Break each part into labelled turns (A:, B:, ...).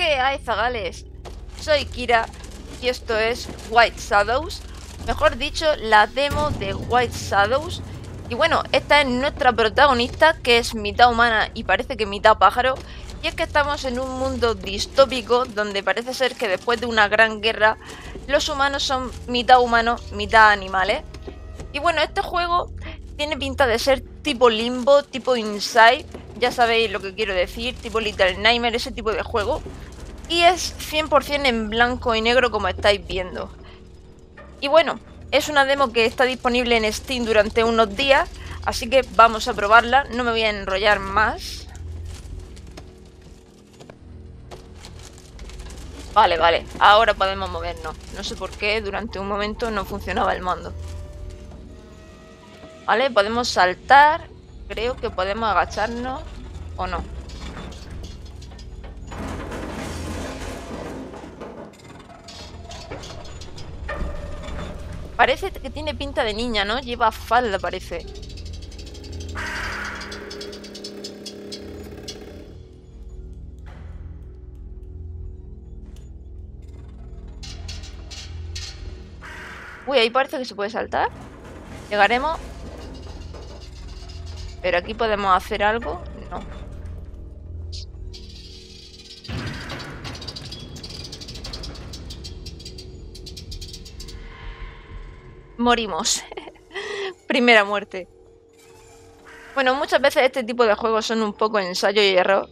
A: ¿Qué hay, zagales? Soy Kira y esto es White Shadows, mejor dicho, la demo de White Shadows. Y bueno, esta es nuestra protagonista, que es mitad humana y parece que mitad pájaro. Y es que estamos en un mundo distópico donde parece ser que después de una gran guerra los humanos son mitad humanos, mitad animales. Y bueno, este juego tiene pinta de ser tipo Limbo, tipo Inside, ya sabéis lo que quiero decir, tipo Little Nightmare, ese tipo de juego. Y es 100% en blanco y negro, como estáis viendo. Y bueno, es una demo que está disponible en Steam durante unos días, así que vamos a probarla, no me voy a enrollar más. Vale, ahora podemos movernos. No sé por qué durante un momento no funcionaba el mando. Vale, podemos saltar. Creo que podemos agacharnos o no. Parece que tiene pinta de niña, ¿no? Lleva falda, parece. Uy, ahí parece que se puede saltar. Llegaremos. Pero aquí podemos hacer algo. No. Morimos. Primera muerte. Bueno, muchas veces este tipo de juegos son un poco ensayo y error.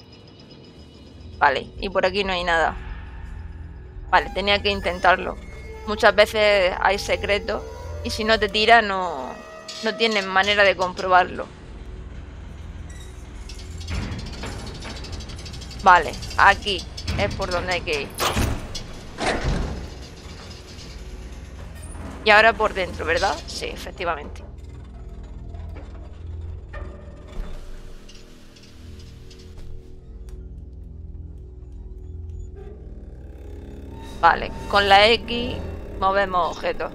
A: Vale, y por aquí no hay nada. Vale, tenía que intentarlo. Muchas veces hay secretos y si no te tira no tienes manera de comprobarlo. Vale, aquí es por donde hay que ir. Y ahora por dentro, ¿verdad? Sí, efectivamente. Vale, con la X movemos objetos.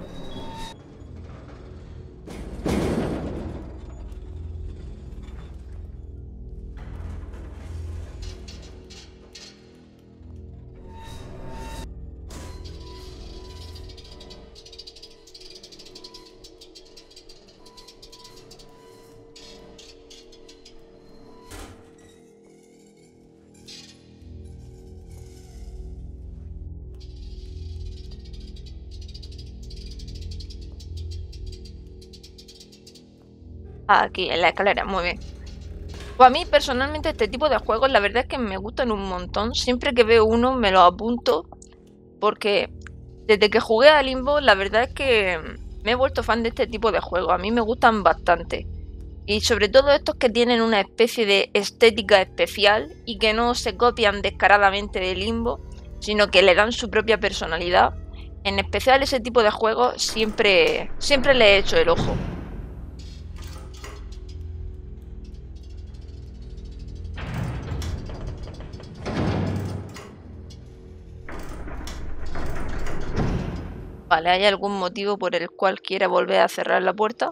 A: Aquí, en la escalera, muy bien. Pues a mí personalmente este tipo de juegos la verdad es que me gustan un montón. Siempre que veo uno me lo apunto porque desde que jugué a Limbo la verdad es que me he vuelto fan de este tipo de juegos. A mí me gustan bastante. Y sobre todo estos que tienen una especie de estética especial y que no se copian descaradamente de Limbo, sino que le dan su propia personalidad. En especial ese tipo de juegos siempre le he hecho el ojo. Vale, ¿hay algún motivo por el cual quiera volver a cerrar la puerta?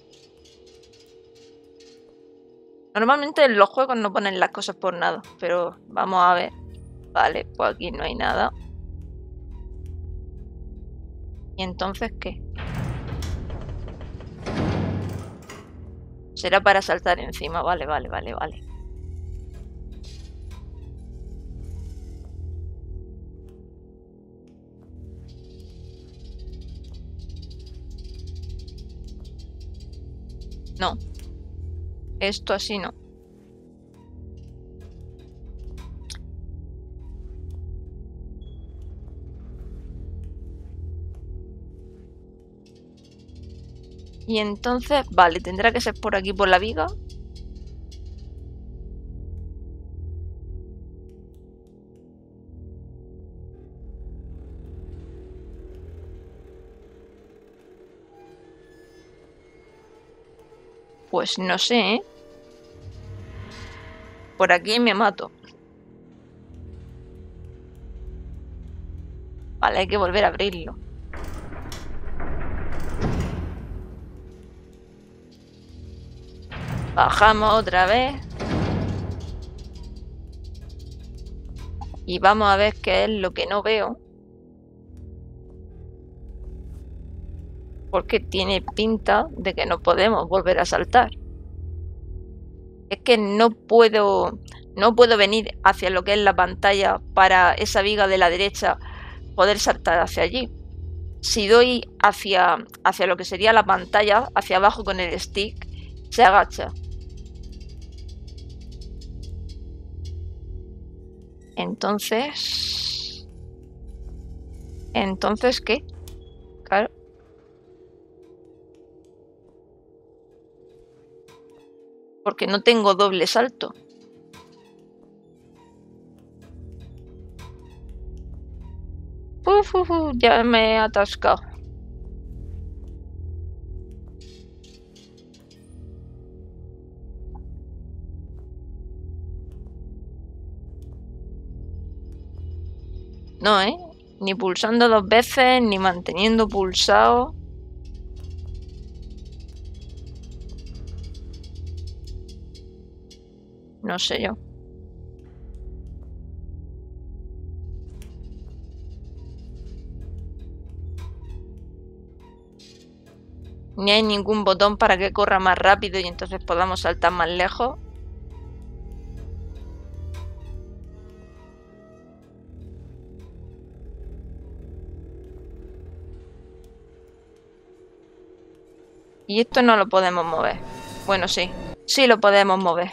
A: Normalmente en los juegos no ponen las cosas por nada, pero vamos a ver. Vale, pues aquí no hay nada. ¿Y entonces qué? Será para saltar encima, vale. No, esto así no. Y entonces, vale, tendrá que ser por aquí, por la viga. Pues no sé, ¿eh? Por aquí me mato. Vale, hay que volver a abrirlo. Bajamos otra vez. Y vamos a ver qué es lo que no veo. Porque tiene pinta de que no podemos volver a saltar. Es que no puedo venir hacia lo que es la pantalla para esa viga de la derecha poder saltar hacia allí. Si doy hacia lo que sería la pantalla, hacia abajo con el stick, se agacha. Entonces, ¿qué? Claro. Porque no tengo doble salto. Ya me he atascado. No, ni pulsando 2 veces, ni manteniendo pulsado. No sé yo. Ni hay ningún botón para que corra más rápido y entonces podamos saltar más lejos. Y esto no lo podemos mover. Bueno, sí. Sí lo podemos mover.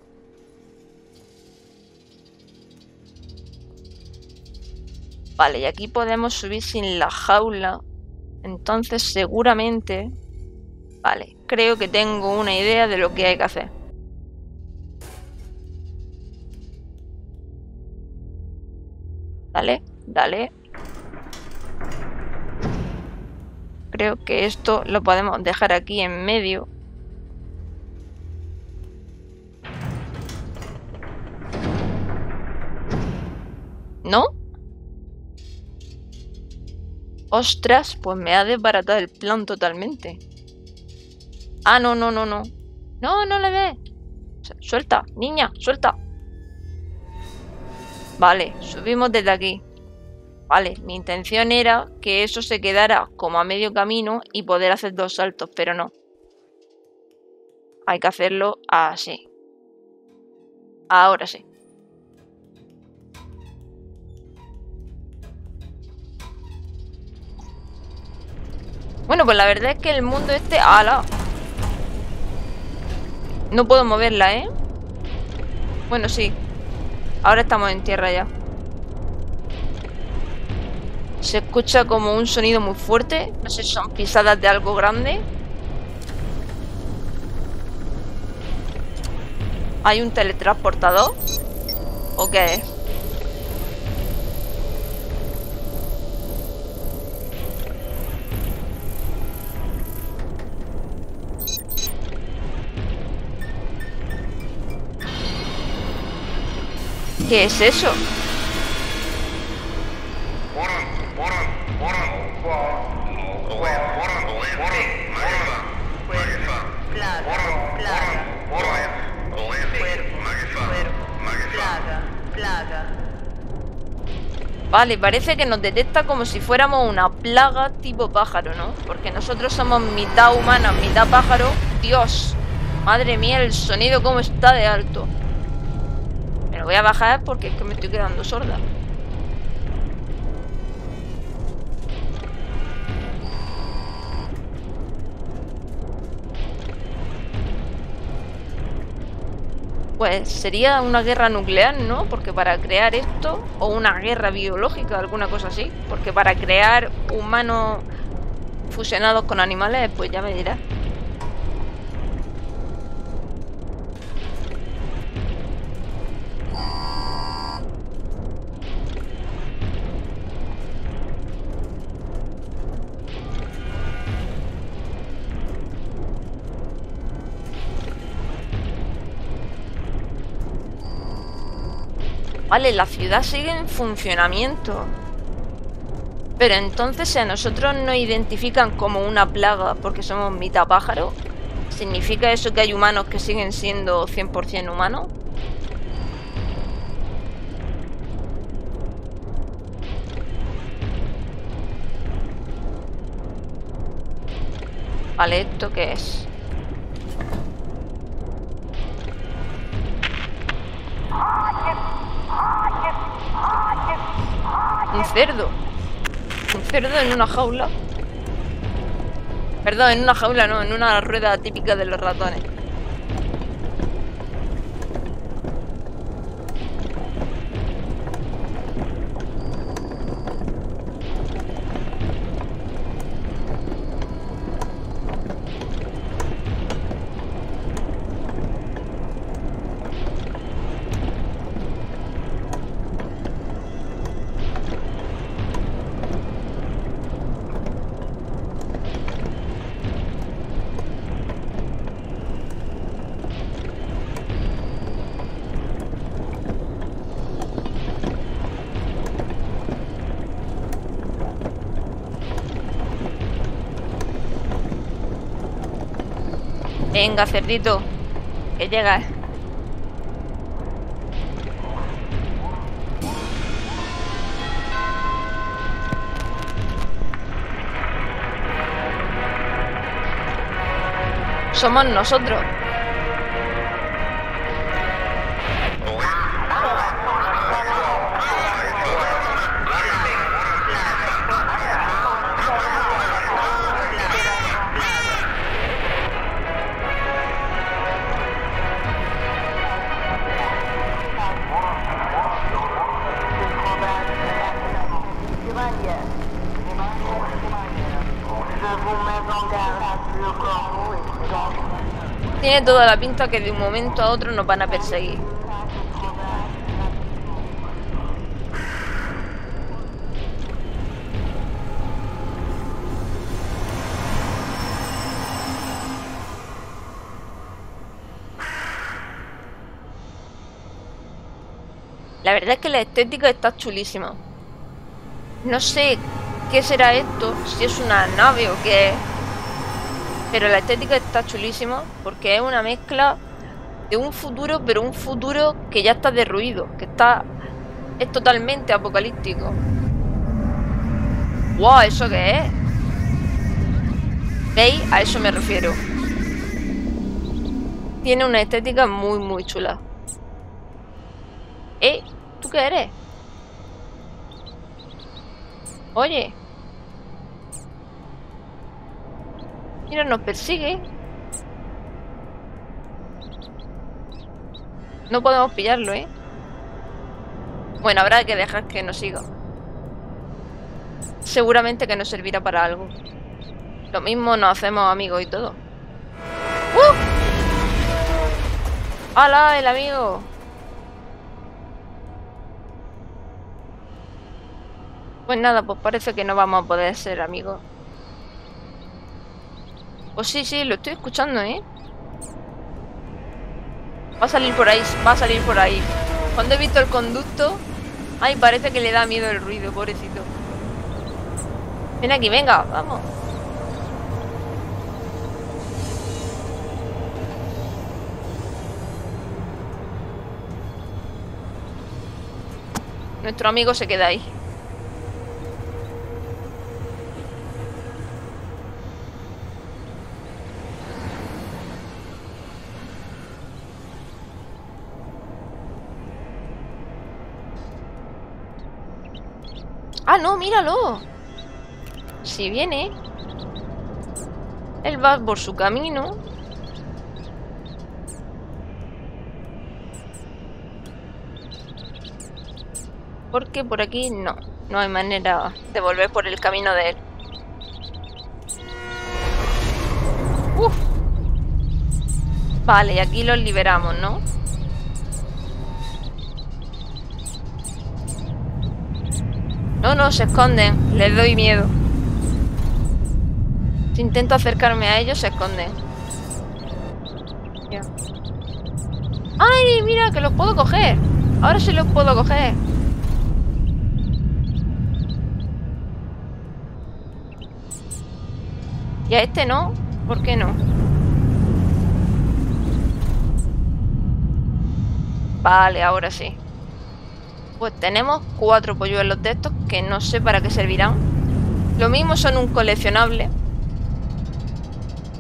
A: Vale, y aquí podemos subir sin la jaula. Entonces seguramente... Vale, creo que tengo una idea de lo que hay que hacer. Dale, dale. Creo que esto lo podemos dejar aquí en medio. ¿No? Ostras, pues me ha desbaratado el plan totalmente. Ah, no. No, no le des. Suelta, niña, suelta. Vale, subimos desde aquí. Vale, mi intención era que eso se quedara como a medio camino y poder hacer 2 saltos, pero no. Hay que hacerlo así. Ahora sí. Bueno, pues la verdad es que el mundo este... ¡Hala! No puedo moverla, ¿eh? Bueno, sí. Ahora estamos en tierra ya. Se escucha como un sonido muy fuerte. No sé si son pisadas de algo grande. ¿Hay un teletransportador? ¿O qué es? ¿Qué es eso? Vale, parece que nos detecta como si fuéramos una plaga tipo pájaro, ¿no? Porque nosotros somos mitad humana, mitad pájaro. Dios, madre mía, el sonido cómo está de alto. Me lo voy a bajar porque es que me estoy quedando sorda. Pues sería una guerra nuclear, ¿no? Porque para crear esto, o una guerra biológica, alguna cosa así. Porque para crear humanos fusionados con animales, pues ya me dirás. Vale, la ciudad sigue en funcionamiento. Pero entonces si a nosotros nos identifican como una plaga porque somos mitad pájaro, ¿significa eso que hay humanos que siguen siendo 100% humanos? Vale, ¿esto qué es? Un cerdo. Un cerdo en una jaula. Perdón, en una jaula no, en una rueda típica de los ratones. Venga, cerdito, que llegas. Somos nosotros. Tiene toda la pinta que de un momento a otro nos van a perseguir. La verdad es que la estética está chulísima. No sé qué será esto, si es una nave o qué es. Pero la estética está chulísima porque es una mezcla de un futuro, pero un futuro que ya está derruido, que es totalmente apocalíptico. ¡Wow! ¿Eso qué es? ¿Veis? A eso me refiero. Tiene una estética muy, muy chula. ¿Tú qué eres? Oye. Mira, nos persigue. No podemos pillarlo, ¿eh? Bueno, habrá que dejar que nos siga. Seguramente que nos servirá para algo. Lo mismo nos hacemos amigos y todo. ¡Hala, el amigo! Pues nada, pues parece que no vamos a poder ser amigos. Pues sí, lo estoy escuchando, ¿eh? Va a salir por ahí, va a salir por ahí. Cuando he visto el conducto... Ay, parece que le da miedo el ruido, pobrecito. Ven aquí, venga, vamos. Nuestro amigo se queda ahí. ¡Ah, no! ¡Míralo! Si viene. Él va por su camino. Porque por aquí no hay manera de volver por el camino de él. ¡Uf! Vale, y aquí los liberamos, ¿no? No, se esconden. Les doy miedo. Si intento acercarme a ellos, se esconden. Ya. ¡Ay, mira, que los puedo coger! Ahora sí los puedo coger. ¿Y a este no? ¿Por qué no? Vale, ahora sí. Pues tenemos 4 polluelos de estos que no sé para qué servirán. Lo mismo son un coleccionable.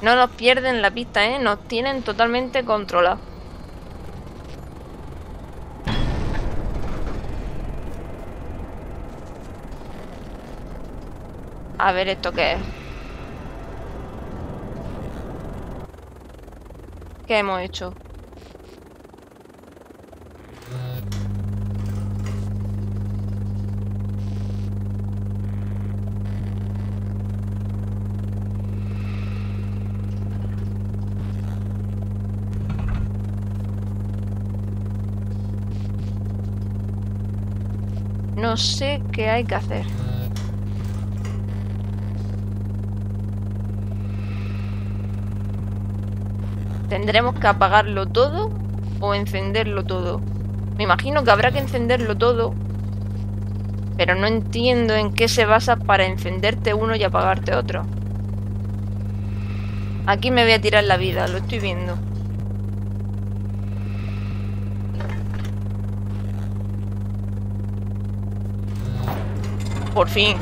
A: No nos pierden la pista, ¿eh? Nos tienen totalmente controlados. A ver, ¿esto qué es? ¿Qué hemos hecho? No sé qué hay que hacer. ¿Tendremos que apagarlo todo o encenderlo todo? Me imagino que habrá que encenderlo todo, pero no entiendo en qué se basa para encenderte uno y apagarte otro. Aquí me voy a tirar la vida, lo estoy viendo. Por fin.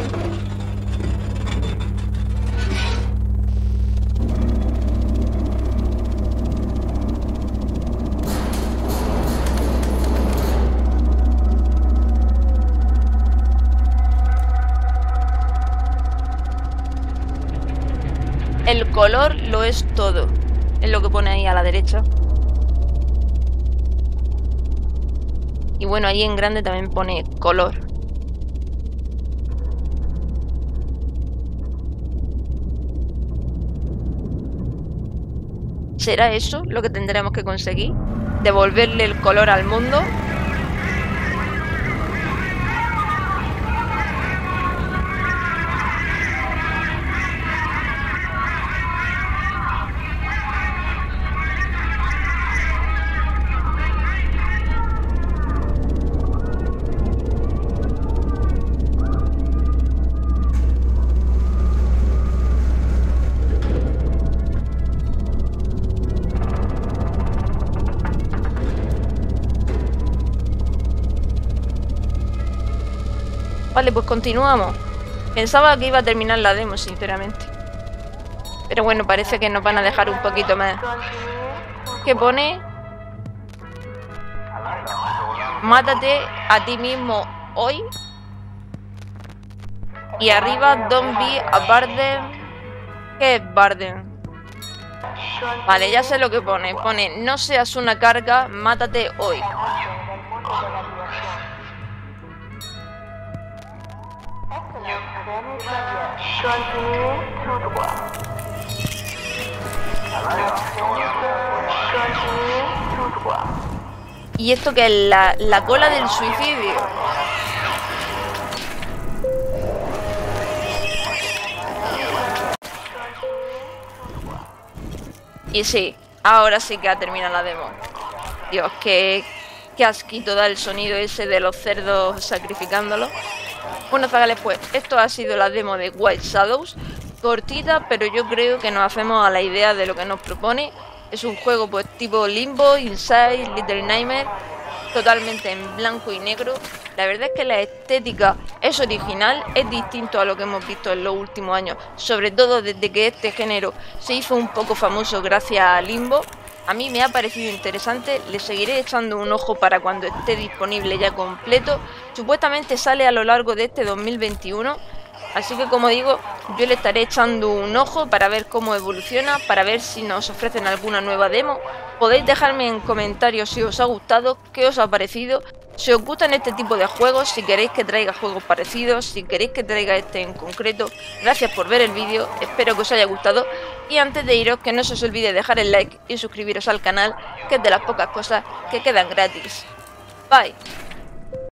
A: El color lo es todo. Es lo que pone ahí a la derecha. Y bueno, ahí en grande también pone color. ¿Será eso lo que tendremos que conseguir? ¿Devolverle el color al mundo? Vale, pues continuamos. Pensaba que iba a terminar la demo, sinceramente. Pero bueno, parece que nos van a dejar un poquito más. ¿Qué pone? Mátate a ti mismo hoy. Y arriba, don't be a burden. ¿Qué es burden? Vale, ya sé lo que pone. Pone, no seas una carga, mátate hoy. ¿Y esto qué es? La cola del suicidio. Y sí, ahora sí que ha terminado la demo. Dios, qué asquito da el sonido ese de los cerdos sacrificándolos. Bueno, zagales, pues esto ha sido la demo de White Shadows. Cortita, pero yo creo que nos hacemos a la idea de lo que nos propone. Es un juego pues tipo Limbo, Inside, Little Nightmare, totalmente en blanco y negro. La verdad es que la estética es original, es distinto a lo que hemos visto en los últimos años, sobre todo desde que este género se hizo un poco famoso gracias a Limbo. A mí me ha parecido interesante, le seguiré echando un ojo para cuando esté disponible ya completo. Supuestamente sale a lo largo de este 2021, así que como digo, yo le estaré echando un ojo para ver cómo evoluciona, para ver si nos ofrecen alguna nueva demo. Podéis dejarme en comentarios si os ha gustado, qué os ha parecido, si os gustan este tipo de juegos, si queréis que traiga juegos parecidos, si queréis que traiga este en concreto. Gracias por ver el vídeo, espero que os haya gustado. Y antes de iros, que no se os olvide dejar el like y suscribiros al canal, que es de las pocas cosas que quedan gratis. Bye.